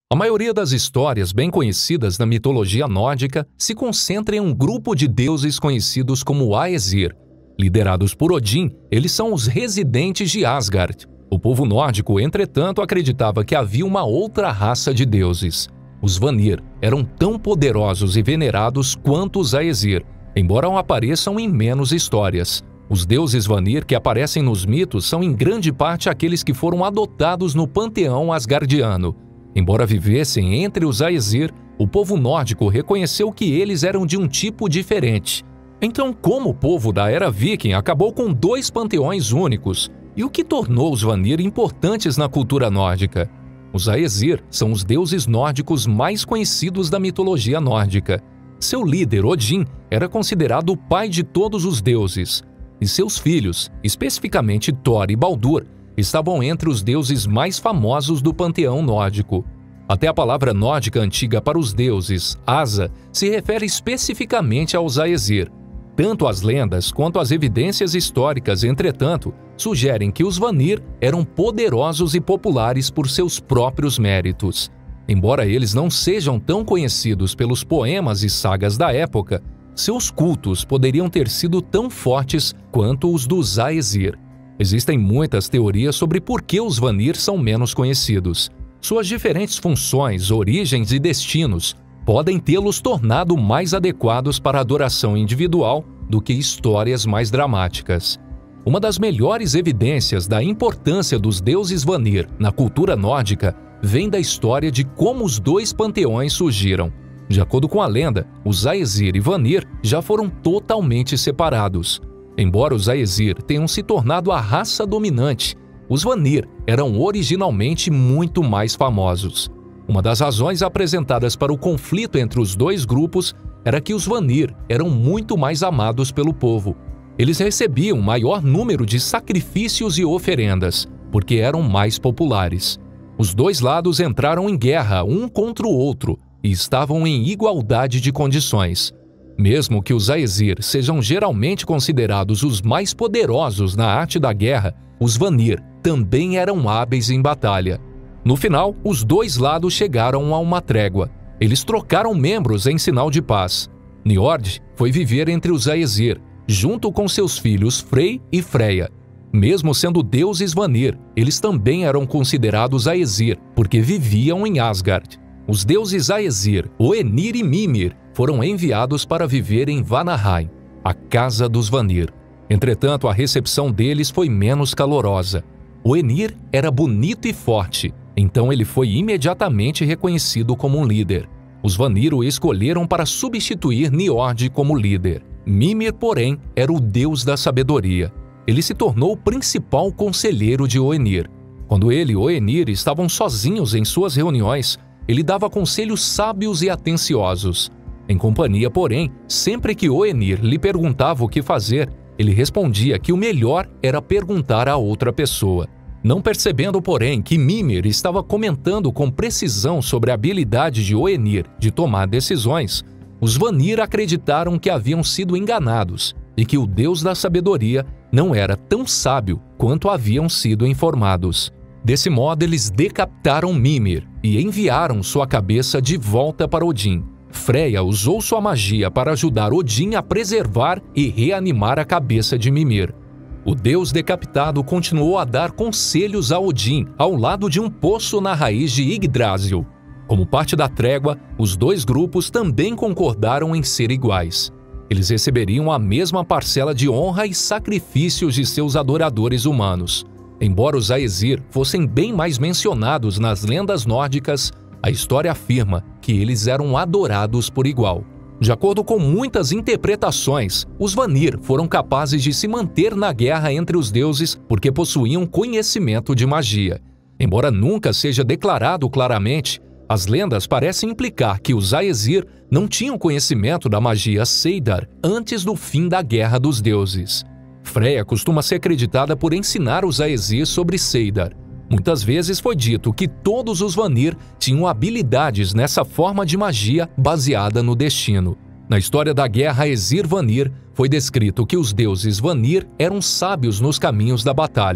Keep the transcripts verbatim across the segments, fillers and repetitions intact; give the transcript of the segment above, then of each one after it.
A maioria das histórias bem conhecidas na mitologia nórdica se concentra em um grupo de deuses conhecidos como Aesir. Liderados por Odin, eles são os residentes de Asgard. O povo nórdico, entretanto, acreditava que havia uma outra raça de deuses. Os Vanir eram tão poderosos e venerados quanto os Aesir, embora apareçam em menos histórias. Os deuses Vanir que aparecem nos mitos são em grande parte aqueles que foram adotados no panteão asgardiano. Embora vivessem entre os Aesir, o povo nórdico reconheceu que eles eram de um tipo diferente. Então, como o povo da Era Viking acabou com dois panteões únicos, e o que tornou os Vanir importantes na cultura nórdica? Os Aesir são os deuses nórdicos mais conhecidos da mitologia nórdica. Seu líder, Odin, era considerado o pai de todos os deuses, e seus filhos, especificamente Thor e Baldur, estavam entre os deuses mais famosos do panteão nórdico. Até a palavra nórdica antiga para os deuses, Asa, se refere especificamente aos Aesir. Tanto as lendas quanto as evidências históricas, entretanto, sugerem que os Vanir eram poderosos e populares por seus próprios méritos. Embora eles não sejam tão conhecidos pelos poemas e sagas da época, seus cultos poderiam ter sido tão fortes quanto os dos Aesir. Existem muitas teorias sobre por que os Vanir são menos conhecidos. Suas diferentes funções, origens e destinos podem tê-los tornado mais adequados para a adoração individual do que histórias mais dramáticas. Uma das melhores evidências da importância dos deuses Vanir na cultura nórdica vem da história de como os dois panteões surgiram. De acordo com a lenda, os Aesir e Vanir já foram totalmente separados. Embora os Aesir tenham se tornado a raça dominante, os Vanir eram originalmente muito mais famosos. Uma das razões apresentadas para o conflito entre os dois grupos era que os Vanir eram muito mais amados pelo povo. Eles recebiam maior número de sacrifícios e oferendas, porque eram mais populares. Os dois lados entraram em guerra um contra o outro e estavam em igualdade de condições. Mesmo que os Aesir sejam geralmente considerados os mais poderosos na arte da guerra, os Vanir também eram hábeis em batalha. No final, os dois lados chegaram a uma trégua. Eles trocaram membros em sinal de paz. Njord foi viver entre os Aesir, junto com seus filhos Frey e Freya. Mesmo sendo deuses Vanir, eles também eram considerados Aesir, porque viviam em Asgard. Os deuses Aesir, Hoenir e Mimir, foram enviados para viver em Vanaheim, a casa dos Vanir. Entretanto, a recepção deles foi menos calorosa. Hoenir era bonito e forte, então ele foi imediatamente reconhecido como um líder. Os Vanir o escolheram para substituir Njord como líder. Mimir, porém, era o deus da sabedoria. Ele se tornou o principal conselheiro de Hoenir. Quando ele e Hoenir estavam sozinhos em suas reuniões, ele dava conselhos sábios e atenciosos. Em companhia, porém, sempre que Hoenir lhe perguntava o que fazer, ele respondia que o melhor era perguntar a outra pessoa. Não percebendo, porém, que Mimir estava comentando com precisão sobre a habilidade de Hoenir de tomar decisões, os Vanir acreditaram que haviam sido enganados e que o deus da sabedoria não era tão sábio quanto haviam sido informados. Desse modo, eles decapitaram Mimir e enviaram sua cabeça de volta para Odin. Freya usou sua magia para ajudar Odin a preservar e reanimar a cabeça de Mimir. O deus decapitado continuou a dar conselhos a Odin ao lado de um poço na raiz de Yggdrasil. Como parte da trégua, os dois grupos também concordaram em ser iguais. Eles receberiam a mesma parcela de honra e sacrifícios de seus adoradores humanos. Embora os Aesir fossem bem mais mencionados nas lendas nórdicas, a história afirma que eles eram adorados por igual. De acordo com muitas interpretações, os Vanir foram capazes de se manter na guerra entre os deuses porque possuíam conhecimento de magia. Embora nunca seja declarado claramente, as lendas parecem implicar que os Aesir não tinham conhecimento da magia Seidar antes do fim da Guerra dos Deuses. Freya costuma ser acreditada por ensinar os Aesir sobre Seidar. Muitas vezes foi dito que todos os Vanir tinham habilidades nessa forma de magia baseada no destino. Na história da guerra Aesir-Vanir, foi descrito que os deuses Vanir eram sábios nos caminhos da batalha.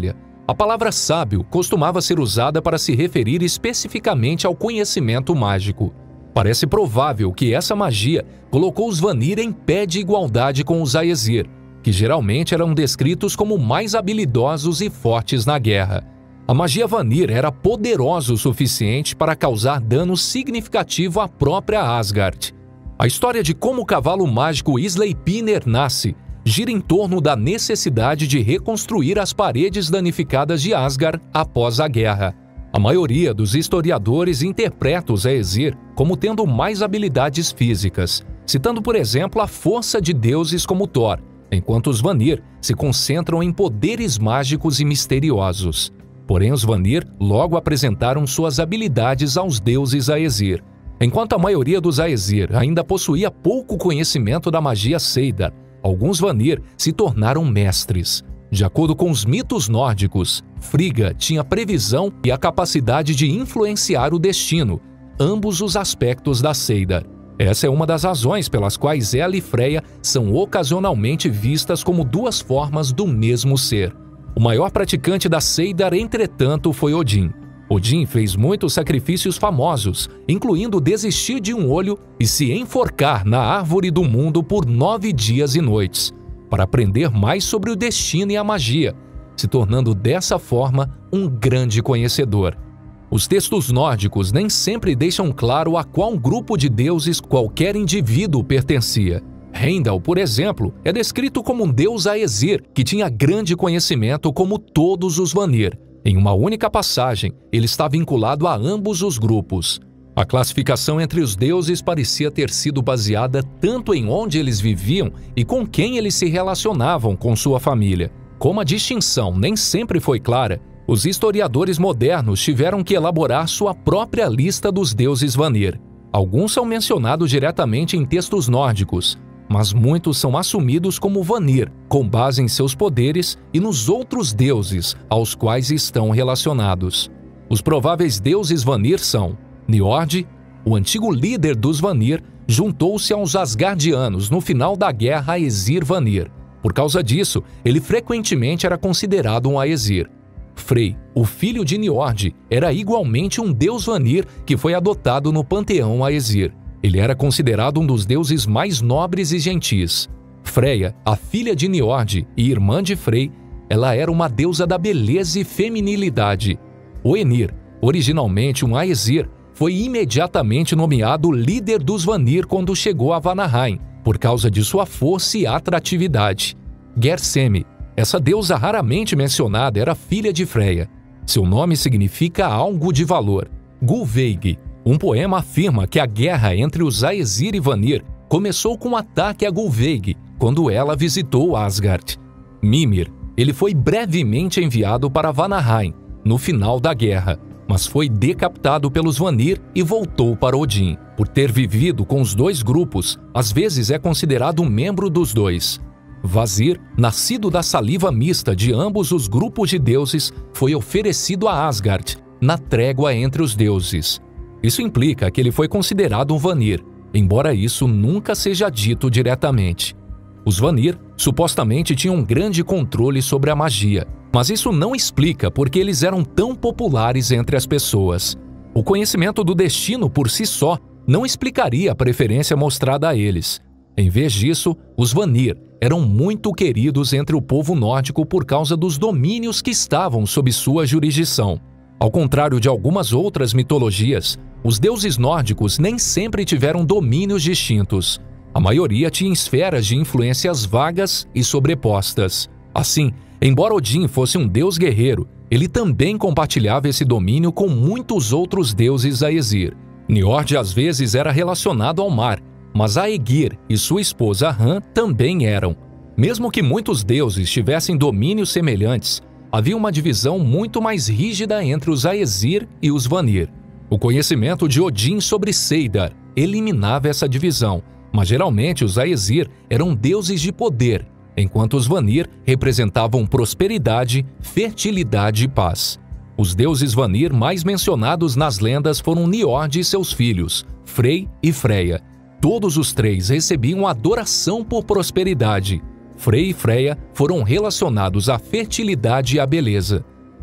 A palavra sábio costumava ser usada para se referir especificamente ao conhecimento mágico. Parece provável que essa magia colocou os Vanir em pé de igualdade com os Aesir, que geralmente eram descritos como mais habilidosos e fortes na guerra. A magia Vanir era poderosa o suficiente para causar dano significativo à própria Asgard. A história de como o cavalo mágico Sleipnir nasce gira em torno da necessidade de reconstruir as paredes danificadas de Asgard após a guerra. A maioria dos historiadores interpreta os Aesir como tendo mais habilidades físicas, citando, por exemplo, a força de deuses como Thor, enquanto os Vanir se concentram em poderes mágicos e misteriosos. Porém, os Vanir logo apresentaram suas habilidades aos deuses Aesir. Enquanto a maioria dos Aesir ainda possuía pouco conhecimento da magia Seidar, alguns Vanir se tornaram mestres. De acordo com os mitos nórdicos, Frigga tinha previsão e a capacidade de influenciar o destino, ambos os aspectos da Seidar. Essa é uma das razões pelas quais ela e Freya são ocasionalmente vistas como duas formas do mesmo ser. O maior praticante da Seidar, entretanto, foi Odin. Odin fez muitos sacrifícios famosos, incluindo desistir de um olho e se enforcar na árvore do mundo por nove dias e noites, para aprender mais sobre o destino e a magia, se tornando dessa forma um grande conhecedor. Os textos nórdicos nem sempre deixam claro a qual grupo de deuses qualquer indivíduo pertencia. Heimdall, por exemplo, é descrito como um deus Aesir que tinha grande conhecimento como todos os Vanir. Em uma única passagem, ele está vinculado a ambos os grupos. A classificação entre os deuses parecia ter sido baseada tanto em onde eles viviam e com quem eles se relacionavam com sua família. Como a distinção nem sempre foi clara, os historiadores modernos tiveram que elaborar sua própria lista dos deuses Vanir. Alguns são mencionados diretamente em textos nórdicos, mas muitos são assumidos como Vanir, com base em seus poderes e nos outros deuses aos quais estão relacionados. Os prováveis deuses Vanir são Njord, o antigo líder dos Vanir, juntou-se aos Asgardianos no final da guerra Aesir-Vanir. Por causa disso, ele frequentemente era considerado um Aesir. Frey, o filho de Njord, era igualmente um deus Vanir que foi adotado no panteão Aesir. Ele era considerado um dos deuses mais nobres e gentis. Freya, a filha de Njord e irmã de Frey, ela era uma deusa da beleza e feminilidade. Hoenir, originalmente um Aesir, foi imediatamente nomeado líder dos Vanir quando chegou a Vanaheim, por causa de sua força e atratividade. Gersemi, essa deusa raramente mencionada, era filha de Freya. Seu nome significa algo de valor. Gulveig, um poema afirma que a guerra entre os Aesir e Vanir começou com um ataque a Gulveig, quando ela visitou Asgard. Mimir, ele foi brevemente enviado para Vanaheim, no final da guerra, mas foi decapitado pelos Vanir e voltou para Odin. Por ter vivido com os dois grupos, às vezes é considerado um membro dos dois. Vazir, nascido da saliva mista de ambos os grupos de deuses, foi oferecido a Asgard, na trégua entre os deuses. Isso implica que ele foi considerado um Vanir, embora isso nunca seja dito diretamente. Os Vanir supostamente tinham um grande controle sobre a magia, mas isso não explica por que eles eram tão populares entre as pessoas. O conhecimento do destino por si só não explicaria a preferência mostrada a eles. Em vez disso, os Vanir eram muito queridos entre o povo nórdico por causa dos domínios que estavam sob sua jurisdição. Ao contrário de algumas outras mitologias, os deuses nórdicos nem sempre tiveram domínios distintos. A maioria tinha esferas de influências vagas e sobrepostas. Assim, embora Odin fosse um deus guerreiro, ele também compartilhava esse domínio com muitos outros deuses Aesir. Njord às vezes era relacionado ao mar, mas Aegir e sua esposa Ran também eram. Mesmo que muitos deuses tivessem domínios semelhantes, havia uma divisão muito mais rígida entre os Aesir e os Vanir. O conhecimento de Odin sobre Seidar eliminava essa divisão, mas geralmente os Aesir eram deuses de poder, enquanto os Vanir representavam prosperidade, fertilidade e paz. Os deuses Vanir mais mencionados nas lendas foram Njord e seus filhos, Frey e Freya. Todos os três recebiam adoração por prosperidade. Frey e Freya foram relacionados à fertilidade e à beleza.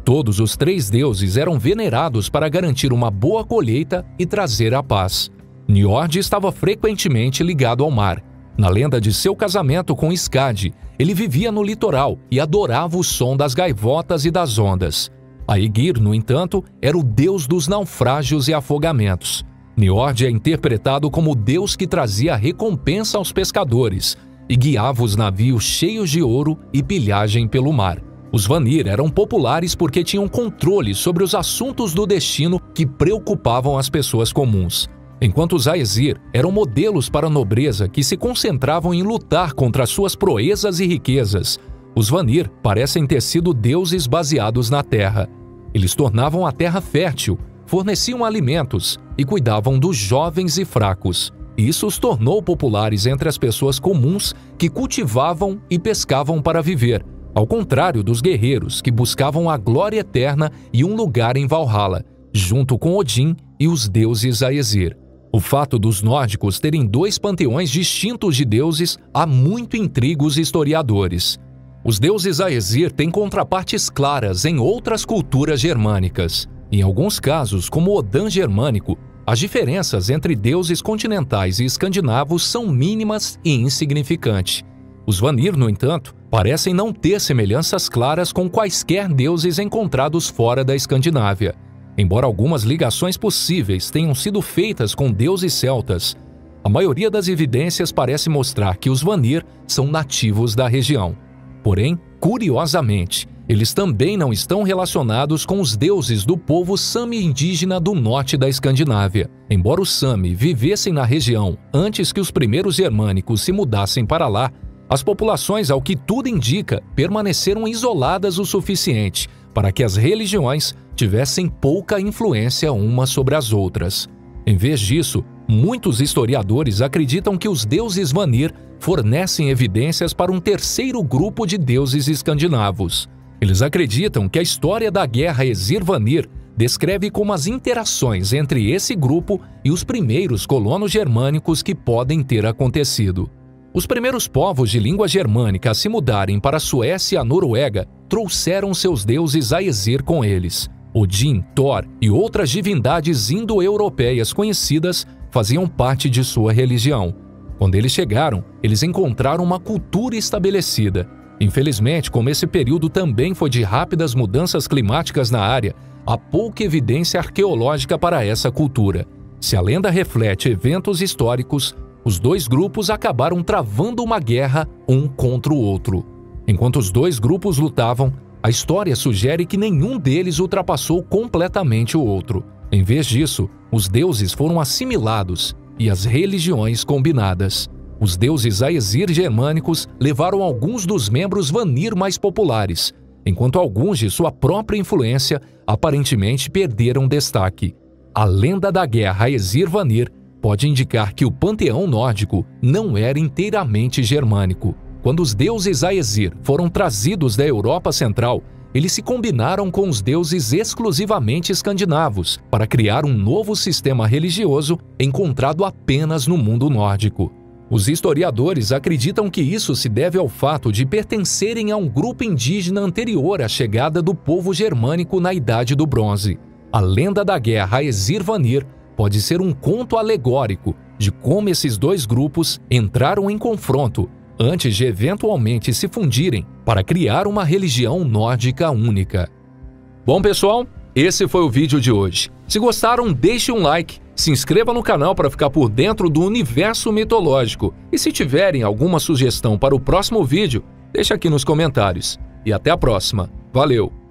Todos os três deuses eram venerados para garantir uma boa colheita e trazer a paz. Njord estava frequentemente ligado ao mar. Na lenda de seu casamento com Skadi, ele vivia no litoral e adorava o som das gaivotas e das ondas. Aegir, no entanto, era o deus dos naufrágios e afogamentos. Njord é interpretado como o deus que trazia recompensa aos pescadores e guiava os navios cheios de ouro e pilhagem pelo mar. Os Vanir eram populares porque tinham controle sobre os assuntos do destino que preocupavam as pessoas comuns, enquanto os Aesir eram modelos para a nobreza que se concentravam em lutar contra suas proezas e riquezas. Os Vanir parecem ter sido deuses baseados na terra. Eles tornavam a terra fértil, forneciam alimentos e cuidavam dos jovens e fracos. Isso os tornou populares entre as pessoas comuns que cultivavam e pescavam para viver, ao contrário dos guerreiros que buscavam a glória eterna e um lugar em Valhalla, junto com Odin e os deuses Aesir. O fato dos nórdicos terem dois panteões distintos de deuses há muito intriga os historiadores. Os deuses Aesir têm contrapartes claras em outras culturas germânicas. Em alguns casos, como o Odin germânico, as diferenças entre deuses continentais e escandinavos são mínimas e insignificantes. Os Vanir, no entanto, parecem não ter semelhanças claras com quaisquer deuses encontrados fora da Escandinávia. Embora algumas ligações possíveis tenham sido feitas com deuses celtas, a maioria das evidências parece mostrar que os Vanir são nativos da região. Porém, curiosamente, eles também não estão relacionados com os deuses do povo Sami indígena do norte da Escandinávia. Embora os Sami vivessem na região antes que os primeiros germânicos se mudassem para lá, as populações, ao que tudo indica, permaneceram isoladas o suficiente para que as religiões tivessem pouca influência umas sobre as outras. Em vez disso, muitos historiadores acreditam que os deuses Vanir fornecem evidências para um terceiro grupo de deuses escandinavos. Eles acreditam que a história da guerra Aesir-Vanir descreve como as interações entre esse grupo e os primeiros colonos germânicos que podem ter acontecido. Os primeiros povos de língua germânica a se mudarem para a Suécia e a Noruega trouxeram seus deuses Aesir com eles. Odin, Thor e outras divindades indo-europeias conhecidas faziam parte de sua religião. Quando eles chegaram, eles encontraram uma cultura estabelecida. Infelizmente, como esse período também foi de rápidas mudanças climáticas na área, há pouca evidência arqueológica para essa cultura. Se a lenda reflete eventos históricos, os dois grupos acabaram travando uma guerra um contra o outro. Enquanto os dois grupos lutavam, a história sugere que nenhum deles ultrapassou completamente o outro. Em vez disso, os deuses foram assimilados e as religiões combinadas. Os deuses Aesir germânicos levaram alguns dos membros Vanir mais populares, enquanto alguns de sua própria influência aparentemente perderam destaque. A lenda da guerra Aesir-Vanir pode indicar que o panteão nórdico não era inteiramente germânico. Quando os deuses Aesir foram trazidos da Europa Central, eles se combinaram com os deuses exclusivamente escandinavos para criar um novo sistema religioso encontrado apenas no mundo nórdico. Os historiadores acreditam que isso se deve ao fato de pertencerem a um grupo indígena anterior à chegada do povo germânico na Idade do Bronze. A lenda da guerra Aesir-Vanir pode ser um conto alegórico de como esses dois grupos entraram em confronto antes de eventualmente se fundirem para criar uma religião nórdica única. Bom, pessoal, esse foi o vídeo de hoje. Se gostaram, deixe um like, se inscreva no canal para ficar por dentro do universo mitológico e se tiverem alguma sugestão para o próximo vídeo, deixe aqui nos comentários. E até a próxima. Valeu!